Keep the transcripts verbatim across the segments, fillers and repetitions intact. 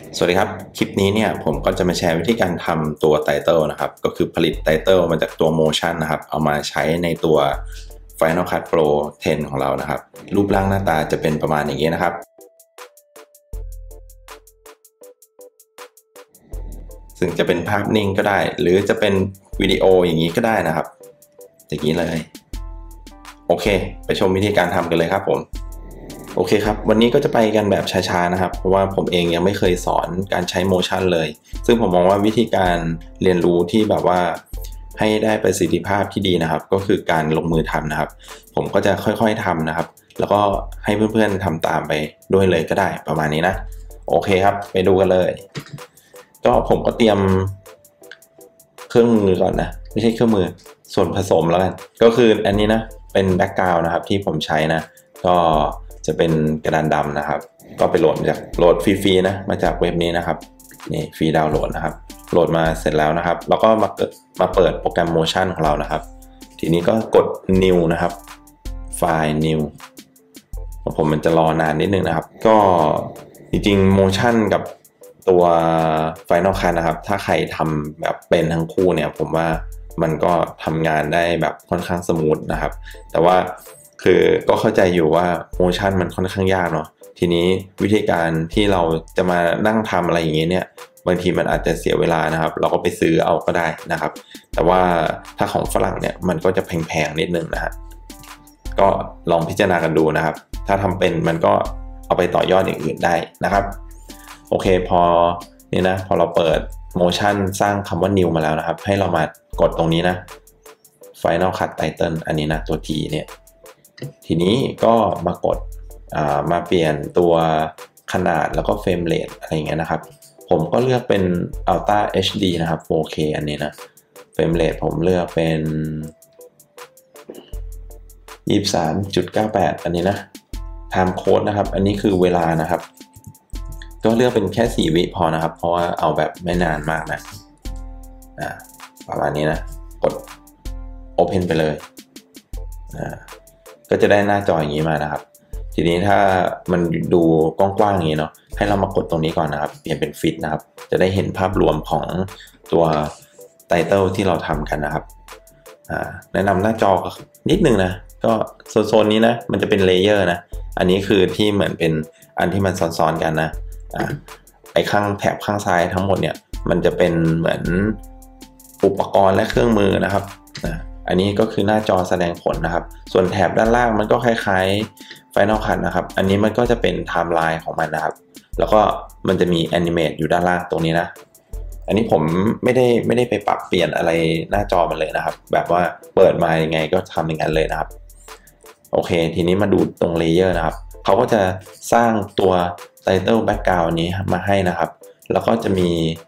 สวัสดีครับคลิปนี้เนี่ยผมก็จะมาแชร์วิธีการทำตัวไตเติลนะครับก็คือผลิตไตเติลมาจากตัว Motion นะครับเอามาใช้ในตัว Final Cut Pro เท็นของเรานะครับรูปร่างหน้าตาจะเป็นประมาณอย่างนี้นะครับซึ่งจะเป็นภาพนิ่งก็ได้หรือจะเป็นวิดีโออย่างนี้ก็ได้นะครับอย่างนี้เลยโอเคไปชมวิธีการทำกันเลยครับผมโอเคครับวันนี้ก็จะไปกันแบบช้าๆนะครับเพราะว่าผมเองยังไม่เคยสอนการใช้ Motion เลยซึ่งผมมองว่าวิธีการเรียนรู้ที่แบบว่าให้ได้ประสิทธิภาพที่ดีนะครับก็คือการลงมือทำนะครับผมก็จะค่อยๆทำนะครับแล้วก็ให้เพื่อนๆทำตามไปด้วยเลยก็ได้ประมาณนี้นะโอเคครับไปดูกันเลยก็ผมก็เตรียมเครื่องมือก่อนนะไม่ใช่เครื่องมือส่วนผสมแล้วกันก็คืออันนี้นะเป็นแบ็กกราวด์นะครับที่ผมใช้นะก็จะเป็นกระดานดำนะครับก็ไปโหลดจากโหลดฟรีๆนะมาจากเว็บนี้นะครับนี่ฟรีดาวน์โหลดนะครับโหลดมาเสร็จแล้วนะครับแล้วก็มามาเปิดโปรแกรม Motion ของเรานะครับทีนี้ก็กด New นะครับไฟล์ New ของผมมันจะรอนานนิดนึงนะครับก็จริงๆ Motion กับตัว Final Cut นะครับถ้าใครทำแบบเป็นทั้งคู่เนี่ยผมว่ามันก็ทำงานได้แบบค่อนข้างสมูทนะครับแต่ว่าคือก็เข้าใจอยู่ว่า Motion มันค่อนข้างยากเนาะทีนี้วิธีการที่เราจะมานั่งทำอะไรอย่างเงี้ยเนี่ยบางทีมันอาจจะเสียเวลานะครับเราก็ไปซื้อเอาก็ได้นะครับแต่ว่าถ้าของฝรั่งเนี่ยมันก็จะแพงๆนิดนึงนะฮะก็ลองพิจารณากันดูนะครับถ้าทำเป็นมันก็เอาไปต่อยอดอย่างอื่นได้นะครับโอเคพอนี่นะพอเราเปิด Motion สร้างคำว่า New มาแล้วนะครับให้เรามากดตรงนี้นะ Final Cut Title อันนี้นะตัว T เนี่ยทีนี้ก็มากดมาเปลี่ยนตัวขนาดแล้วก็เฟรมเรทอะไรอย่างเงี้ยนะครับผมก็เลือกเป็น Ultra เอช ดี นะครับ โฟร์เค อันนี้นะเฟรมเรทผมเลือกเป็น ยี่สิบสามจุดเก้าแปด อันนี้นะ Time Code นะครับอันนี้คือเวลานะครับก็เลือกเป็นแค่สี่วิพอนะครับเพราะว่าเอาแบบไม่นานมากนะอ่าประมาณนี้นะกด Open ไปเลยอ่าก็จะได้หน้าจออย่างนี้มานะครับทีนี้ถ้ามันดูกว้างๆอย่างนี้เนาะให้เรามากดตรงนี้ก่อนนะครับเปลี่ยนเป็นฟิตนะครับจะได้เห็นภาพรวมของตัวไตเติลที่เราทำกันนะครับแนะนำหน้าจอนิดนึงนะก็โซนๆนี้นะมันจะเป็นเลเยอร์นะอันนี้คือที่เหมือนเป็นอันที่มันซ้อนๆกันนะไอ้ข้างแถบข้างซ้ายทั้งหมดเนี่ยมันจะเป็นเหมือนอุปกรณ์และเครื่องมือนะครับอันนี้ก็คือหน้าจอแสดงผลนะครับส่วนแถบด้านล่างมันก็คล้ายๆ Final Cut นะครับอันนี้มันก็จะเป็นไทม์ไลน์ของมันนะครับแล้วก็มันจะมีแอนิเมตอยู่ด้านล่างตรงนี้นะอันนี้ผมไม่ได้ไม่ได้ไปปรับเปลี่ยนอะไรหน้าจอมันเลยนะครับแบบว่าเปิดมายังไงก็ทำอย่างนั้นเลยนะครับโอเคทีนี้มาดูตรงเลเยอร์นะครับเขาก็จะสร้างตัว Title Background นี้มาให้นะครับแล้วก็จะมี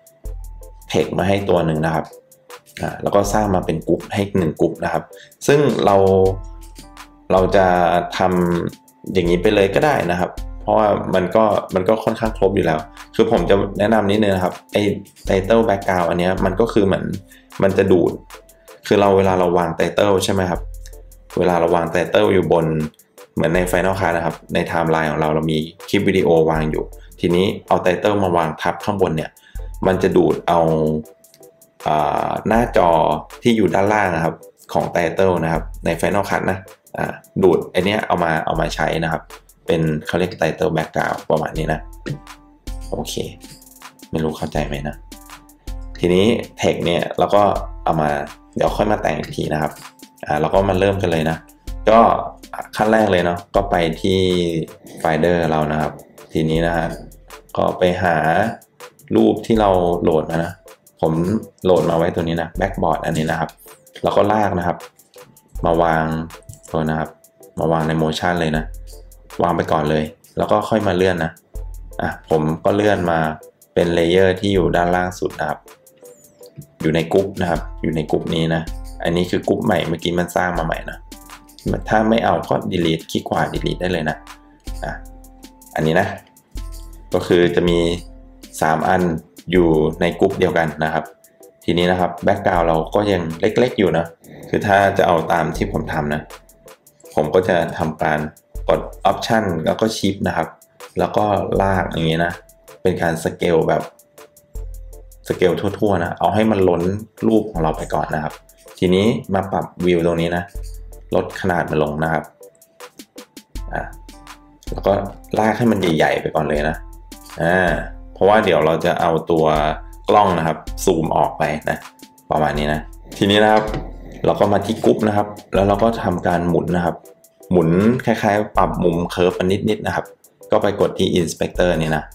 Text มาให้ตัวหนึ่งนะครับแล้วก็สร้างมาเป็นกลุ่มให้หนึ่งกลุ่มนะครับซึ่งเราเราจะทำอย่างนี้ไปเลยก็ได้นะครับเพราะว่ามันก็มันก็ค่อนข้างครบอยู่แล้วคือผมจะแนะนำนิดนึงนะครับไอ้ Title Background อันนี้มันก็คือเหมือนมันจะดูดคือเราเวลาเราวาง Title ใช่ไหมครับเวลาเราวาง Title อยู่บนเหมือนใน Final Cut นะครับในไทม์ไลน์ของเราเรามีคลิปวิดีโอวางอยู่ทีนี้เอา Title มาวางทับข้างบนเนี่ยมันจะดูดเอาหน้าจอที่อยู่ด้านล่างนะครับของ Title นะครับใน Final Cut นะดูดไอเนี้ยเอามาเอามาใช้นะครับเป็นเขาเรียก Title Background ประมาณนี้นะโอเคไม่รู้เข้าใจไหมนะทีนี้ Text เนี่ยเราก็เอามาเดี๋ยวค่อยมาแต่งอีกทีนะครับอ่าเราก็มาเริ่มกันเลยนะก็ขั้นแรกเลยเนาะก็ไปที่ไฟล์เดอร์เรานะครับทีนี้นะฮะก็ไปหารูปที่เราโหลดมานะผมโหลดมาไว้ตัวนี้นะแบ็กบอร์ดอันนี้นะครับแล้วก็ลากนะครับมาวางตัวนะครับมาวางในโมชั่นเลยนะวางไปก่อนเลยแล้วก็ค่อยมาเลื่อนนะอ่ะผมก็เลื่อนมาเป็นเลเยอร์ที่อยู่ด้านล่างสุดนะครับอยู่ในกรุ๊ปนะครับอยู่ในกรุ๊ปนี้นะอันนี้คือกรุ๊ปใหม่เมื่อกี้มันสร้างมาใหม่นะถ้าไม่เอาก็ delete คลิกขวา delete ได้เลยนะอ่ะอันนี้นะก็คือจะมีสามอันอยู่ในกลุ่มเดียวกันนะครับทีนี้นะครับแบ็กกราวด์เราก็ยังเล็กๆอยู่นะคือถ้าจะเอาตามที่ผมทำนะผมก็จะทำการกด Option แล้วก็ Shift นะครับแล้วก็ลากอย่างนี้นะเป็นการสเกลแบบสเกลทั่วๆนะเอาให้มันล้นรูปของเราไปก่อนนะครับทีนี้มาปรับวิวตรงนี้นะลดขนาดมันลงนะครับอ่ะแล้วก็ลากให้มันใหญ่ๆไปก่อนเลยนะอ่าเพราะว่าเดี๋ยวเราจะเอาตัวกล้องนะครับซูมออกไปนะประมาณนี้นะทีนี้นะครับเราก็มาที่กรุ๊ปนะครับแล้วเราก็ทำการหมุนนะครับหมุนคล้ายๆปรับมุมเคิร์ฟนิดๆนะครับก็ไปกดที่ Inspector นี่นะ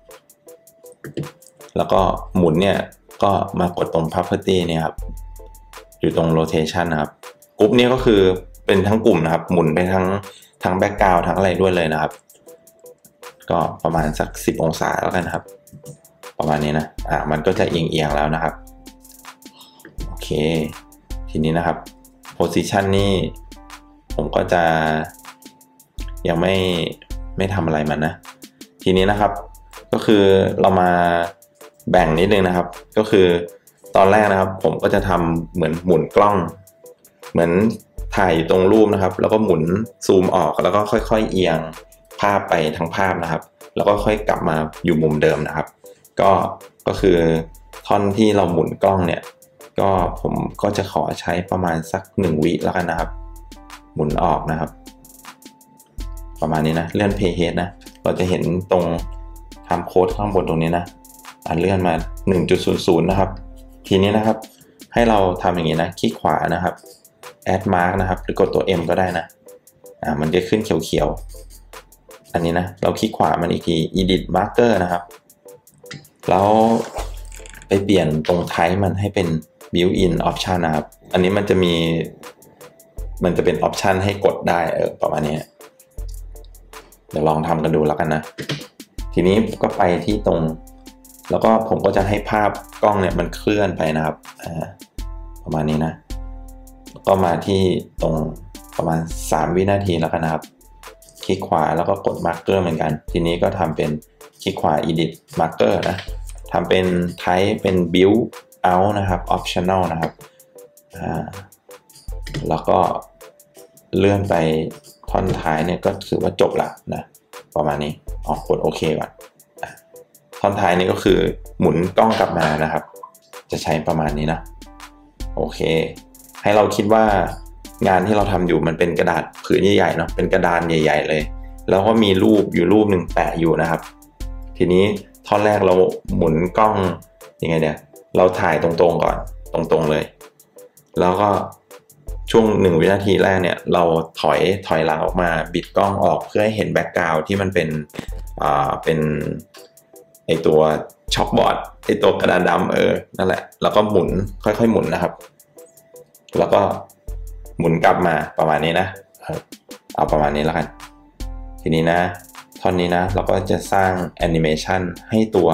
แล้วก็หมุนเนี่ยก็มากดตรง Property เนี่ยครับอยู่ตรง Rotation นะครับกรุ๊ปนี้ก็คือเป็นทั้งกลุ่มนะครับหมุนไปทั้งทั้งแบ็กกราวด์ทั้งอะไรด้วยเลยนะครับก็ประมาณสักสิบองศาแล้วกันครับประมาณนี้นะอ่ามันก็จะเอียงๆแล้วนะครับโอเคทีนี้นะครับ Position นี่ผมก็จะยังไม่ไม่ทำอะไรมันนะทีนี้นะครับก็คือเรามาแบ่งนิดนึงนะครับก็คือตอนแรกนะครับผมก็จะทำเหมือนหมุนกล้องเหมือนถ่ายอยู่ตรงรูปนะครับแล้วก็หมุนซูมออกแล้วก็ค่อยๆเอียงภาพไปทั้งภาพนะครับแล้วก็ค่อยกลับมาอยู่มุมเดิมนะครับก็ก็คือท่อนที่เราหมุนกล้องเนี่ยก็ผมก็จะขอใช้ประมาณสักหนึ่งวิแล้วกันนะครับหมุนออกนะครับประมาณนี้นะเลื่อน Playhead นะเราจะเห็นตรงทำโค้ดข้างบนตรงนี้นะอ่าเลื่อนมา หนึ่งจุดศูนย์ศูนย์ นะครับทีนี้นะครับให้เราทำอย่างนี้นะคลิกขวานะครับ add mark นะครับหรือกดตัว M ก็ได้นะอ่ามันจะขึ้นเขียวๆอันนี้นะเราคลิกขวามันอีกที edit marker นะครับแล้วไปเปลี่ยนตรง type มันให้เป็น built in option นะครับอันนี้มันจะมีมันจะเป็น option ให้กดได้เออประมาณนี้เดี๋ยวลองทำกันดูแล้วกันนะทีนี้ก็ไปที่ตรงแล้วก็ผมก็จะให้ภาพกล้องเนี่ยมันเคลื่อนไปนะครับอ่าประมาณนี้นะก็มาที่ตรงประมาณสามวินาทีแล้วกันนะครับคลิกขวาแล้วก็กด marker เหมือนกันทีนี้ก็ทำเป็นคลิกขวา edit marker นะทำเป็น type เป็น build out นะครับ optional นะครับอ่าแล้วก็เลื่อนไปท่อนท้ายเนี่ยก็ถือว่าจบละนะประมาณนี้ออกกดโอเคก่อนท่อนท้ายนี้ก็คือหมุนกล้องกลับมานะครับจะใช้ประมาณนี้นะโอเคให้เราคิดว่างานที่เราทำอยู่มันเป็นกระดาษผืนใหญ่ๆเนาะเป็นกระดานใหญ่ๆเลยแล้วก็มีรูปอยู่รูปหนึ่งแปะอยู่นะครับทีนี้ท่อนแรกเราหมุนกล้องยังไงเนี่ยเราถ่ายตรงๆก่อนตรงๆเลยแล้วก็ช่วงหนึ่งวินาทีแรกเนี่ยเราถอยถอยหลังออกมาบิดกล้องออกเพื่อให้เห็นแบ็กกราวด์ที่มันเป็นอ่าเป็นไอตัวช็อคบอร์ดไอตัวกระดานดำเออนั่นแหละแล้วก็หมุนค่อยๆหมุนนะครับแล้วก็หมุนกลับมาประมาณนี้นะเอาประมาณนี้แล้วกันทีนี้นะท่อนนี้นะเราก็จะสร้างแอนิเมชันให้ตัว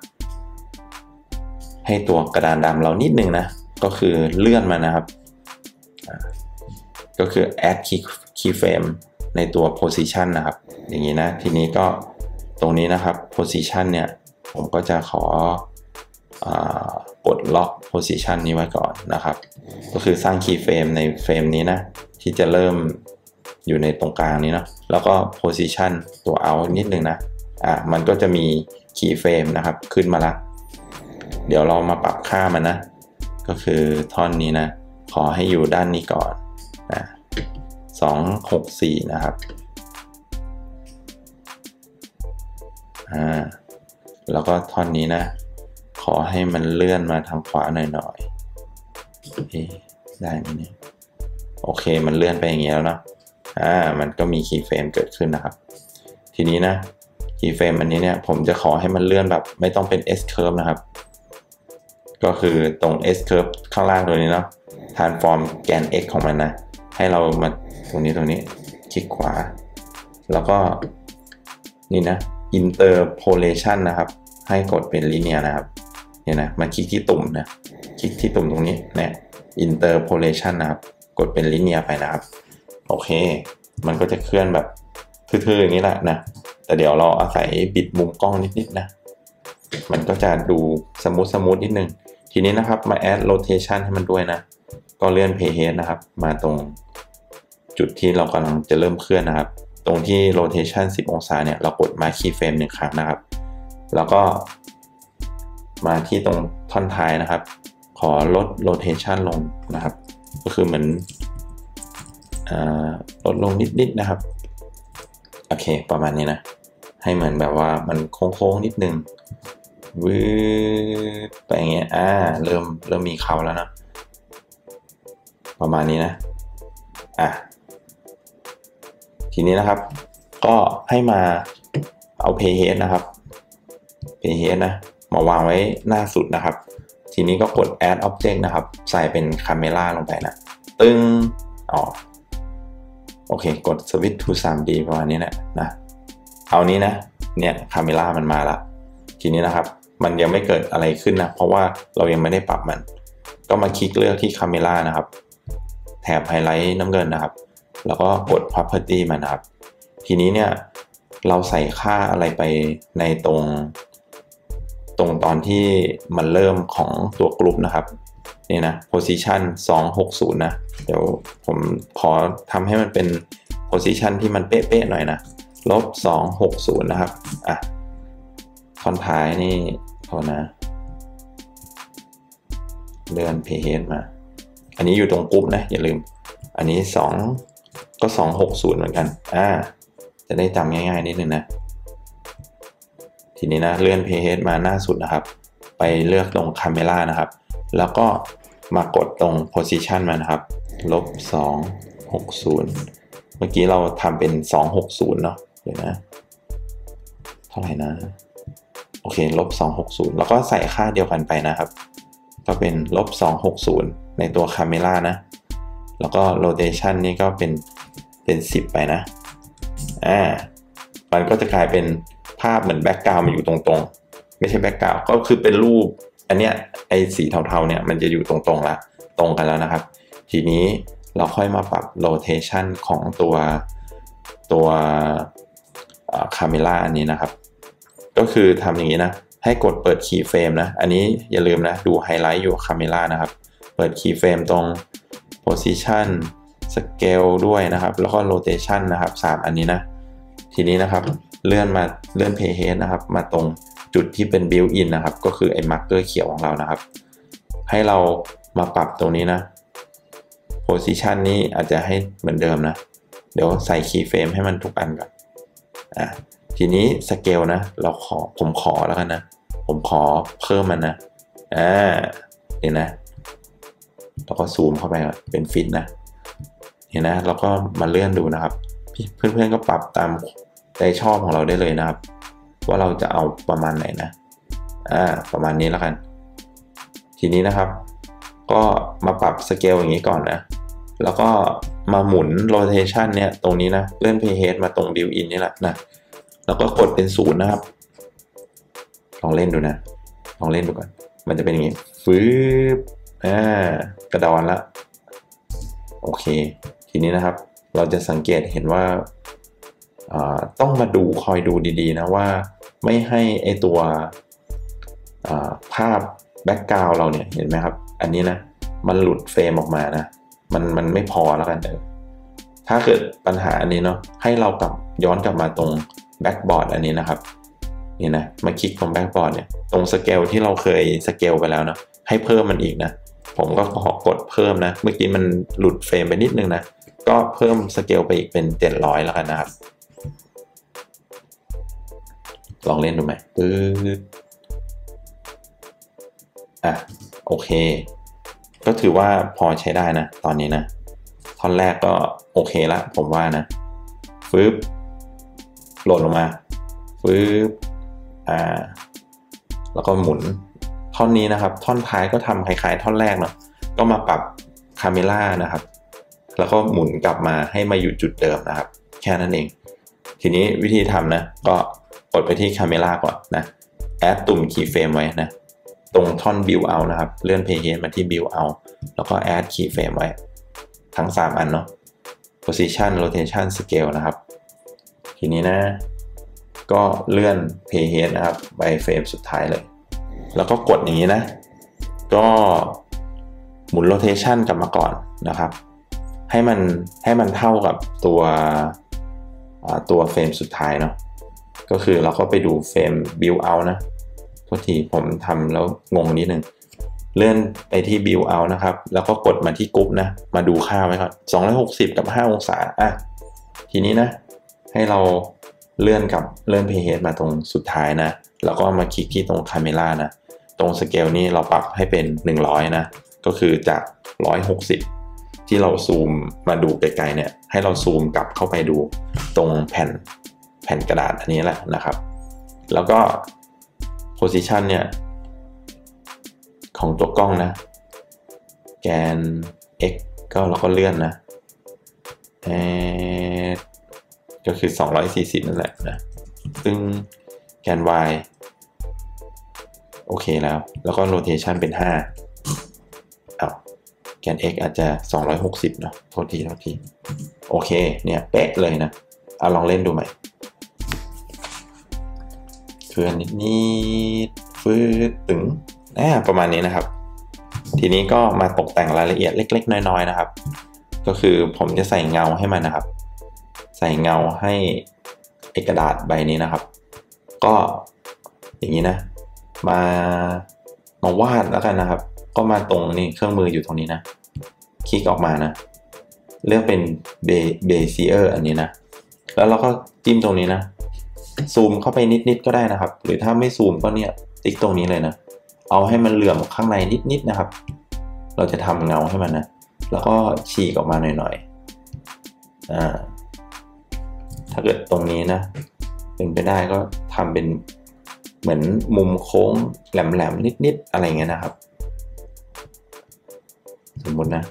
ให้ตัวกระดานดำเรานิดนึงนะก็คือเลื่อนมานะครับก็คือ add key keyframe ในตัว position นะครับอย่างนี้นะทีนี้ก็ตรงนี้นะครับ position เนี่ยผมก็จะขออ่ากดล็อก position นี้ไว้ก่อนนะครับก็คือสร้าง keyframe ในเฟรมนี้นะที่จะเริ่มอยู่ในตรงกลางนี้เนาะแล้วก็ position ตัว out นิดนึงนะอ่ะมันก็จะมี keyframe นะครับขึ้นมาละเดี๋ยวเรามาปรับค่ามันนะก็คือท่อนนี้นะขอให้อยู่ด้านนี้ก่อนนะสองหกสี่นะครับอ่าแล้วก็ท่อนนี้นะขอให้มันเลื่อนมาทางขวาหน่อยๆได้ไหมเนี่ยโอเคมันเลื่อนไปอย่างเงี้ยแล้วเนาะอ่ามันก็มีคีย์เฟรมเกิดขึ้นนะครับทีนี้นะคีย์เฟรมอันนี้เนี่ยผมจะขอให้มันเลื่อนแบบไม่ต้องเป็น S curve นะครับก็คือตรง S curve ข้างล่างตัวนี้เนาะ transform แกน x ของมันนะให้เรามาตรงนี้ตรงนี้คลิกขวาแล้วก็นี่นะ interpolation นะครับให้กดเป็น linear นะครับเนี่ยนะมาคลิกที่ตุ่มนะคลิกที่ตุ่มตรงนี้เนี่ย interpolation นะครับกดเป็น linear ไปนะครับโอเคมันก็จะเคลื่อนแบบทื่อๆอย่างนี้แหละนะแต่เดี๋ยวเราอาศัยบิดมุมกล้องนิดๆนะมันก็จะดูสมูทสมูทนิดนึงทีนี้นะครับมา add rotation ให้มันด้วยนะก็เลื่อน playhead นะครับมาตรงจุดที่เรากำลังจะเริ่มเคลื่อนนะครับตรงที่ rotation สิบองศาเนี่ยเรากดมา keyframe หนึ่งครั้งนะครับแล้วก็มาที่ตรงท่อนท้ายนะครับขอลด rotation ลงนะครับก็คือเหมือนลดลงนิดๆนะครับโอเคประมาณนี้นะให้เหมือนแบบว่ามันโค้งๆนิดนึงวืดไปอย่างเงี้ยอ่าเริ่มเริ่มมีเขาแล้วนะประมาณนี้นะอ่ะทีนี้นะครับก็ให้มาเอา playhead นะครับ playhead นะมาวางไว้หน้าสุดนะครับทีนี้ก็กด add object นะครับใส่เป็น camera ลงไปนะตึ้งอ๋อโอเคกด switch to ทรีดี ประมาณนี้นะนะเอานี้นะเนี่ย camera มันมาละทีนี้นะครับมันยังไม่เกิดอะไรขึ้นนะเพราะว่าเรายังไม่ได้ปรับมันก็มาคลิกเลือกที่ camera นะครับแถบไฮไลท์น้ำเงินนะครับแล้วก็กด property มันนะครับทีนี้เนี่ยเราใส่ค่าอะไรไปในตรงตรงตอนที่มันเริ่มของตัวกลุ่มนะครับนี่นะ position สองหกศูนย์นะเดี๋ยวผมขอทำให้มันเป็น position ที่มันเป๊ะๆหน่อยนะลบสองหกศูนย์นะครับอ่ะท่อนท้ายนี่พอนะเลื่อน playhead มาอันนี้อยู่ตรงกลุ่มนะอย่าลืมอันนี้สองก็สองหกศูนย์เหมือนกันอ่าจะได้จำง่ายๆนิดนึงนะทีนี้นะเลื่อน playhead มาหน้าสุดนะครับไปเลือกตรง camera นะครับแล้วก็มากดตรง position มานะครับลบสองหกศูนย์เมื่อกี้เราทำเป็นสองหกศูนย์เนาะเดี๋ยวนะเท่าไหร่นะโอเคลบสองหกศูนย์แล้วก็ใส่ค่าเดียวกันไปนะครับก็เป็นลบสองหกศูนย์ในตัว camera นะแล้วก็ rotation นี่ก็เป็นเป็นสิบไปนะอ่ามันก็จะกลายเป็นภาพเหมือนแบ็กกราวด์มันอยู่ตรงๆไม่ใช่แบ็กกราวด์ก็คือเป็นรูปอันเนี้ยไอ้สีเทาๆเนี่ยมันจะอยู่ตรงๆละตรงกันแล้วนะครับทีนี้เราค่อยมาปรับ rotation ของตัวตัวคาเมล่าอันนี้นะครับก็คือทำอย่างนี้นะให้กดเปิดคีย์เฟรมนะอันนี้อย่าลืมนะดูไฮไลท์อยู่คาเมล่านะครับเปิดคีย์เฟรมตรง position scale ด้วยนะครับแล้วก็ rotation นะครับสามอันนี้นะทีนี้นะครับเลื่อนมาเลื่อน playhead นะครับมาตรงจุดที่เป็น built in นะครับก็คือไอ้ marker เขียวของเรานะครับให้เรามาปรับตรงนี้นะ position นี้อาจจะให้เหมือนเดิมนะเดี๋ยวใส่ keyframe ให้มันทุกอันก่อนอ่ะทีนี้ scale นะเราขอผมขอแล้วกันนะผมขอเพิ่มมันนะอ่าเห็นนะแล้วก็ซูมเข้าไปเป็นฟิตนะเห็นนะแล้วก็มาเลื่อนดูนะครับเพื่อนๆก็ปรับตามใจชอบของเราได้เลยนะครับว่าเราจะเอาประมาณไหนนะอ่าประมาณนี้แล้วกันทีนี้นะครับก็มาปรับสเกลอย่างนี้ก่อนนะแล้วก็มาหมุน rotation เนี่ยตรงนี้นะเลื่อน playhead มาตรง built in นี่แหละนะแล้วก็กดเป็นศูนย์นะครับลองเล่นดูนะลองเล่นดูก่อนมันจะเป็นอย่างนี้ฟืบอ่ากระดอนละโอเคทีนี้นะครับเราจะสังเกตเห็นว่าต้องมาดูคอยดูดีๆนะว่าไม่ให้ไอตัวภาพแบ็กกราวด์เราเนี่ยเห็นไหมครับอันนี้นะมันหลุดเฟรมออกมานะมันมันไม่พอแล้วกันเออถ้าเกิดปัญหาอันนี้เนาะให้เรากลับย้อนกลับมาตรงแบ็กบอร์ดอันนี้นะครับนี่นะมาคลิกตรงแบ็กบอร์ดเนี่ยตรงสเกลที่เราเคยสเกลไปแล้วนะให้เพิ่มมันอีกนะผมก็ขอกดเพิ่มนะเมื่อกี้มันหลุดเฟรมไปนิดนึงนะก็เพิ่มสเกลไปอีกเป็นเจ็ดร้อยแล้วกันนะครับลองเล่นดูไหมปึ๊ดอ่ะโอเคก็ถือว่าพอใช้ได้นะตอนนี้นะท่อนแรกก็โอเคละผมว่านะฟึบโหลดลงมาฟึบอ่าแล้วก็หมุนท่อนนี้นะครับท่อนท้ายก็ทำคล้ายๆท่อนแรกเนาะก็มาปรับคาเมล่านะครับแล้วก็หมุนกลับมาให้มาอยู่จุดเดิมนะครับแค่นั้นเองทีนี้วิธีทำนะก็กดไปที่ camera ก่อนนะ add ตุ่ม keyframe ไว้นะตรงท่อน build out นะครับเลื่อน playhead มาที่ build out แล้วก็ add keyframe ไว้ทั้งสามอันเนาะ position rotation scale นะครับทีนี้นะก็เลื่อน playhead นะครับไปเฟรมสุดท้ายเลยแล้วก็กดอย่างนี้นะก็หมุน rotation กลับมาก่อนนะครับให้มันให้มันเท่ากับตัวตัวเฟรมสุดท้ายเนาะก็คือเราก็ไปดูเฟรม build out นะโทษทีผมทำแล้วงงนิดนึงเลื่อนไปที่ build out นะครับแล้วก็กดมาที่กรุ๊ปนะมาดูค่าไว้ก่อนสองร้อยหกสิบกับห้าองศาอ่ะทีนี้นะให้เราเลื่อนกับเลื่อน playhead มาตรงสุดท้ายนะแล้วก็มาคลิกที่ตรง camera นะตรงสเกลนี้เราปรับให้เป็นหนึ่งร้อยนะก็คือจากหนึ่งร้อยหกสิบที่เราซูมมาดูไกลๆเนี่ยให้เราซูมกลับเข้าไปดูตรงแผ่นแผ่นกระดาษอันนี้แหละนะครับแล้วก็ position เนี่ยของตัวกล้องนะแกน x ก็เราก็เลื่อนนะเออก็คือสองร้อยสี่สิบนั่นแหละนะซึ่งแกน y โอเคแล้วแล้วก็ rotation เป็นห้าอ้าวแกน x อาจจะสองร้อยหกสิบเนาะโทษทีโทษทีโอเคเนี่ยเป๊ะเลยนะเอาลองเล่นดูใหม่เคลื่อนนิดนิดฟื้นตึงอ่าประมาณนี้นะครับทีนี้ก็มาตกแต่งรายละเอียดเล็กๆน้อยๆนะครับก็คือผมจะใส่เงาให้มันนะครับใส่เงาให้ไอกระดาษใบนี้นะครับก็อย่างนี้นะมามาวาดแล้วกันนะครับก็มาตรงนี้เครื่องมืออยู่ตรงนี้นะคลิกออกมานะเลือกเป็นเบเบเซียร์อันนี้นะแล้วเราก็จิ้มตรงนี้นะซูมเข้าไปนิดๆก็ได้นะครับหรือถ้าไม่ซูมก็เนี่ยติ๊กตรงนี้เลยนะเอาให้มันเหลื่อมข้างในนิดๆนะครับเราจะทำเงาให้มันนะแล้วก็ฉีกออกมาหน่อยๆอ่าถ้าเกิดตรงนี้นะเป็นไปได้ก็ทำเป็นเหมือนมุมโค้งแหลมๆนิดๆอะไรเงี้ยนะครับสมมตินะ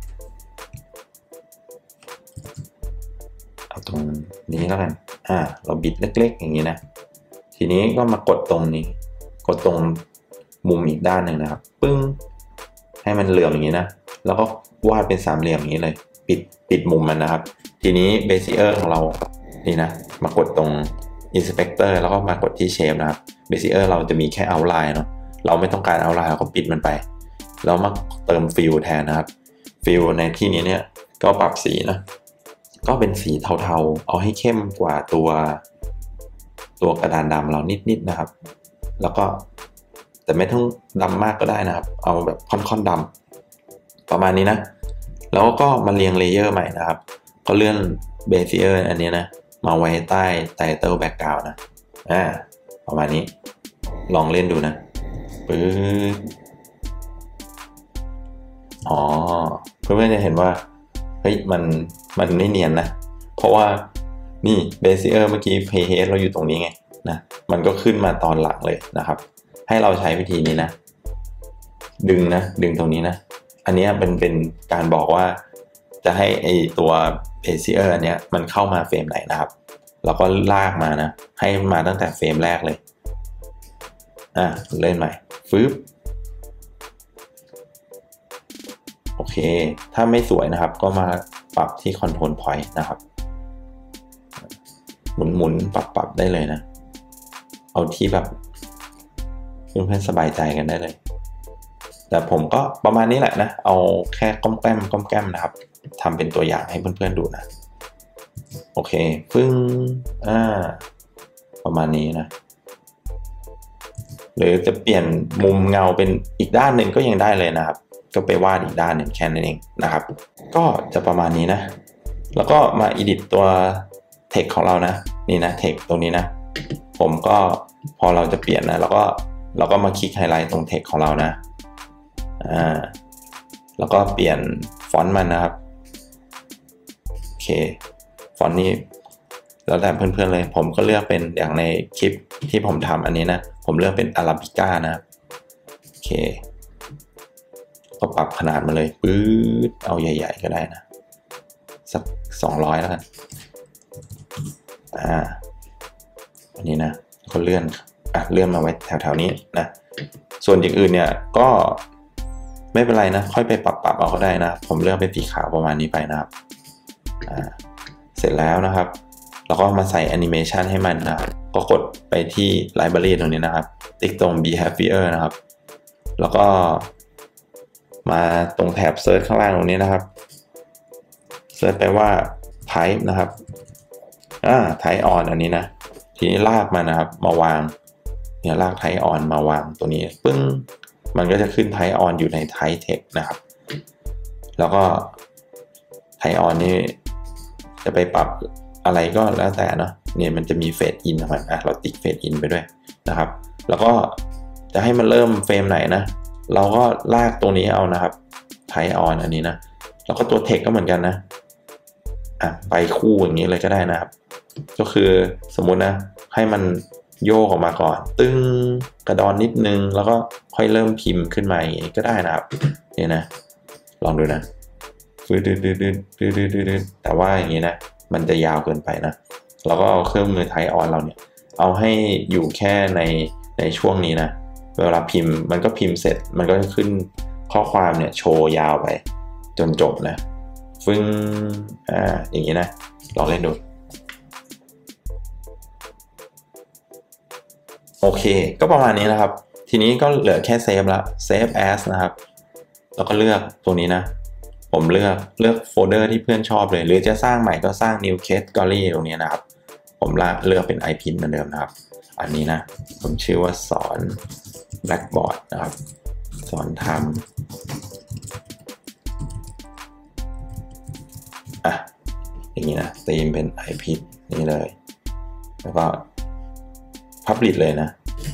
เอาตรงนี้แล้วกันอ่าเราบิดเล็กๆอย่างนี้นะทีนี้ก็มากดตรงนี้กดตรงมุมอีกด้านหนึ่งนะครับปึ้งให้มันเหลื่อมอย่างนี้นะแล้วก็วาดเป็นสามเหลี่ยมอย่างนี้เลยปิดปิดมุมมันนะครับทีนี้เบสิเออร์ของเรานี่นะมากดตรง Inspector แล้วก็มากดที่ Shape นะครับเบสิเออร์เราจะมีแค่ Outline เนาะเราไม่ต้องการ Outline เราก็ปิดมันไปแล้วมาเติม Fill แทนนะครับ Fill ในที่นี้เนี่ยก็ปรับสีนะก็เป็นสีเทาๆเอาให้เข้มกว่าตัวตัวกระดานดำเรานิดๆนะครับแล้วก็แต่ไม่ต้องดำมากก็ได้นะครับเอาแบบค่อนๆดำประมาณนี้นะแล้วก็มาเรียงเลเยอร์ใหม่นะครับก็เลื่อนเบเซียร์อันนี้นะมาไว้ใต้ไตเติลแบ็กกราวด์นะอ่าประมาณนี้ลองเล่นดูนะปึ๊บอ๋อเพื่อนๆจะเห็นว่าเฮ้ยมันมันไม่เนียนนะเพราะว่านี่เบเซียร์เมื่อกี้เพย์เฮดเราอยู่ตรงนี้ไงนะมันก็ขึ้นมาตอนหลังเลยนะครับให้เราใช้วิธีนี้นะดึงนะดึงตรงนี้นะอันนี้เป็นเป็นการบอกว่าจะให้ไอตัวเบเซียร์อันเนี้ยมันเข้ามาเฟรมไหนนะครับเราก็ลากมานะให้มาตั้งแต่เฟรมแรกเลยอ่ะเล่นใหม่ฟึบโอเคถ้าไม่สวยนะครับก็มาปรับที่ Control Point นะครับหมุนหมุนปรับปรับได้เลยนะเอาที่แบบเพื่อนๆสบายใจกันได้เลยแต่ผมก็ประมาณนี้แหละนะเอาแค่ก้มแก้มก้มแก้มนะครับทำเป็นตัวอย่างให้เพื่อนๆดูนะโอเคฟึ่งอ่าประมาณนี้นะหรือจะเปลี่ยนมุมเงาเป็นอีกด้านหนึ่งก็ยังได้เลยนะครับก็ไปวาดอีกด้านหนึ่งแค่นั้นเองนะครับก็จะประมาณนี้นะแล้วก็มา edit ตัว text ของเรานะนี่นะ text ตรงนี้นะผมก็พอเราจะเปลี่ยนนะแล้วก็เราก็มาคลิกไฮไลท์ตรง text ของเรานะอ่าแล้วก็เปลี่ยนฟอนต์มันนะครับโอเคฟอนต์นี้แล้วแต่เพื่อนๆเลยผมก็เลือกเป็นอย่างในคลิปที่ผมทำอันนี้นะผมเลือกเป็นอาราบิก้านะครับโอเคก็ปรับขนาดมาเลยปื๊ดเอาใหญ่ๆก็ได้นะสักสองร้อยแล้วกันอ่าอันนี้นะก็เลื่อนอ่ะเลื่อนมาไว้แถวๆนี้นะส่วนอย่างอื่นเนี่ยก็ไม่เป็นไรนะค่อยไปปรับปรับเอาก็ได้นะผมเลือกเป็นสีขาวประมาณนี้ไปนะครับอ่าเสร็จแล้วนะครับแล้วก็มาใส่แอนิเมชันให้มันนะครับก็กดไปที่ไลบรารีตรงนี้นะครับติ๊กตรง behavior นะครับแล้วก็มาตรงแถบ search ข้างล่างตรงนี้นะครับเซิร์ชไปว่า type นะครับอ่า type on อันนี้นะทีนี้ลากมันนะครับมาวางเนี่ยลากไทออนมาวางตัวนี้ปึ้งมันก็จะขึ้นไทออนอยู่ในไทเทคนะครับแล้วก็ไทออนนี่จะไปปรับอะไรก็แล้วแต่เนาะเนี่ยมันจะมีเฟดอินของมันอ่ะเราติ๊กเฟดอินไปด้วยนะครับแล้วก็จะให้มันเริ่มเฟรมไหนนะเราก็ลากตรงนี้เอานะครับไทออนอันนี้นะแล้วก็ตัวเทคก็เหมือนกันนะอ่ะไปคู่อย่างนี้เลยก็ได้นะครับก็คือสมมุตินะให้มันโยกออกมาก่อนตึ้งกระดอนนิดนึงแล้วก็ค่อยเริ่มพิมพ์ขึ้นมาอย่างนี้ก็ได้นะครับเนี่ยนะลองดูนะดืดดืดดืดดืดดืดดืดดืดแต่ว่าอย่างนี้นะมันจะยาวเกินไปนะเราก็เอาเครื่องมือไทออนเราเนี่ยเอาให้อยู่แค่ในในช่วงนี้นะเวลาพิมพ์มันก็พิมพ์เสร็จมันก็จะขึ้นข้อความเนี่ยโชว์ยาวไปจนจบนะฟึ้งอ่าอย่างนี้นะลองเล่นดูโอเคก็ประมาณนี้นะครับทีนี้ก็เหลือแค่เซฟละเซฟแอสนะครับแล้วก็เลือกตัวนี้นะผมเลือกเลือกโฟลเดอร์ที่เพื่อนชอบเลยหรือจะสร้างใหม่ก็สร้าง new category ตรงนี้นะครับผมเลือกเป็น iPin เหมือนเดิมนะครับอันนี้นะผมชื่อว่าสอน Blackboard นะครับสอนทำอ่ะอย่างนี้นะธีมเป็น iPin นี่เลยแล้วก็ Publish เลยนะ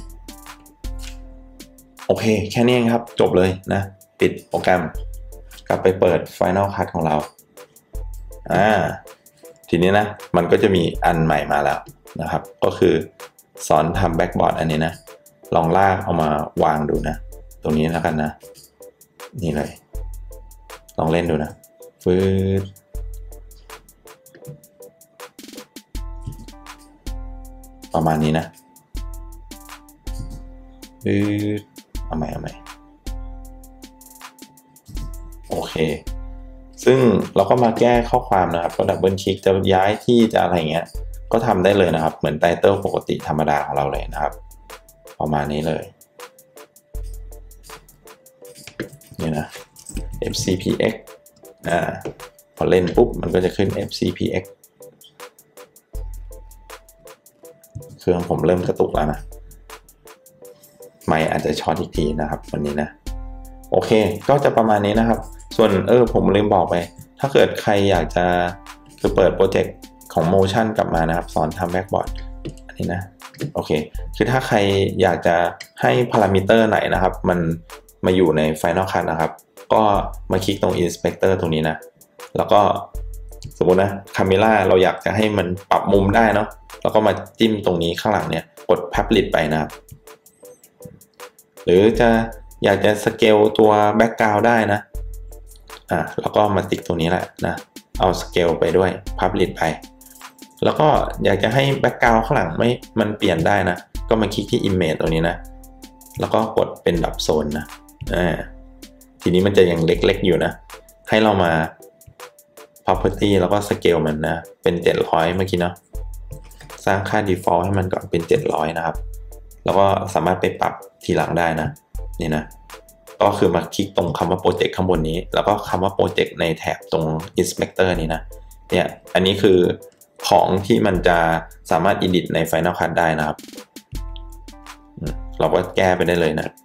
โอเคแค่นี้เองครับจบเลยนะปิดโปรแกรมกลับไปเปิด Final Cut ของเราอ่าทีนี้นะมันก็จะมีอันใหม่มาแล้วนะครับก็คือสอนทำแบ็กบอร์ดอันนี้นะลองลากเอามาวางดูนะตรงนี้แล้วกันนะนี่เลยลองเล่นดูนะฟืดประมาณนี้นะฟืดเอาใหม่เอาใหม่โอเคซึ่งเราก็มาแก้ข้อความนะครับก็ดับเบิลคลิกจะย้ายที่จะอะไรเงี้ยก็ทำได้เลยนะครับเหมือนไตเติลปกติธรรมดาของเราเลยนะครับประมาณนี้เลยนี่นะ เอฟ ซี พี เอ็กซ์ อ่าพอเล่นปุ๊บมันก็จะขึ้น เอฟ ซี พี เอ็กซ์ เครื่องผมเริ่มกระตุกแล้วนะไมค์อาจจะช็อตอีกทีนะครับวันนี้นะโอเคก็จะประมาณนี้นะครับส่วนเออผมลืมบอกไปถ้าเกิดใครอยากจะคือเปิดโปรเจกต์ของ Motion กลับมานะครับสอนทำแบ็กบอร์ดอันนี้นะโอเคคือถ้าใครอยากจะให้พารามิเตอร์ไหนนะครับมันมาอยู่ใน Final Cut นะครับก็มาคลิกตรง Inspector ตรงนี้นะแล้วก็สมมุตินะ Camera เราอยากจะให้มันปรับมุมได้เนาะแล้วก็มาจิ้มตรงนี้ข้างหลังเนี่ยกด Publish ไปนะครับหรือจะอยากจะสเกลตัวแบ็กกราวด์ได้นะอ่ะแล้วก็มาติ๊กตรงนี้แหละนะเอาสเกลไปด้วย Publish ไปแล้วก็อยากจะให้แบ็กกราวด์ข้างหลังไม่มันเปลี่ยนได้นะก็มาคลิกที่ Image ตัวนี้นะแล้วก็กดเป็นดับโซนนะอ่าทีนี้มันจะยังเล็กๆอยู่นะให้เรามา Property แล้วก็สเกลมันนะเป็นเจ็ดร้อยเมื่อกี้เนาะสร้างค่า Default ให้มันก่อนเป็นเจ็ดร้อยนะครับแล้วก็สามารถไปปรับทีหลังได้นะนี่นะก็คือมาคลิกตรงคำว่าโปรเจกต์ข้างบนนี้แล้วก็คำว่าโปรเจกต์ในแถบตรง Inspector นี้นะเนี่ยอันนี้คือของที่มันจะสามารถ edit ใน Final Cut ได้นะครับเราก็แก้ไปได้เลยนะ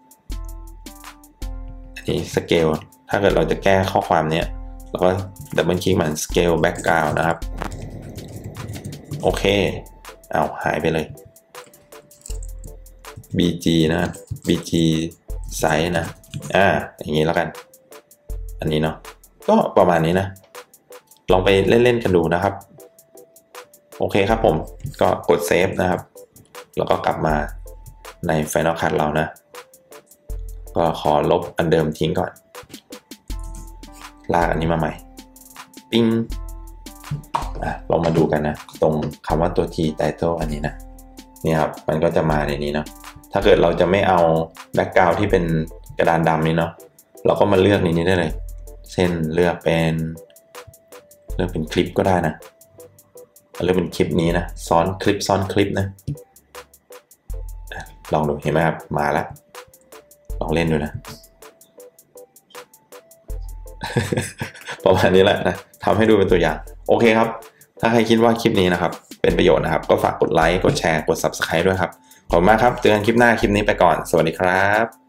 อันนี้สเกลถ้าเกิดเราจะแก้ข้อความเนี้ยเราก็ดับเบิลคลิกมัน Scale Background นะครับโอเคเอาหายไปเลย บี จี นะ บี จี Size นะอ่าอย่างนี้แล้วกันอันนี้เนาะก็ประมาณนี้นะลองไปเล่นๆกันดูนะครับโอเคครับผมก็กดเซฟนะครับแล้วก็กลับมาใน Final Cut เรานะก็ขอลบอันเดิมทิ้งก่อนลากอันนี้มาใหม่ปิ้งอ่ะลองมาดูกันนะตรงคำว่าตัว T title อันนี้นะนี่ครับมันก็จะมาในนี้เนาะถ้าเกิดเราจะไม่เอาแบ็กกราวด์ที่เป็นกระดานดำนี้เนาะเราก็มาเลือกในนี้ได้เลยเช่นเลือกเป็นเลือกเป็นคลิปก็ได้นะเลือกเป็นคลิปนี้นะซ้อนคลิปซ้อนคลิปนะลองดูเห็นไหมครับมาแล้วลองเล่นดูนะ ประมาณนี้แหละนะทำให้ดูเป็นตัวอย่างโอเคครับถ้าใครคิดว่าคลิปนี้นะครับเป็นประโยชน์นะครับก็ฝากกดไลค์กดแชร์กด ซับสไครบ์ ด้วยครับขอบคุณมากครับเจอกันคลิปหน้าคลิปนี้ไปก่อนสวัสดีครับ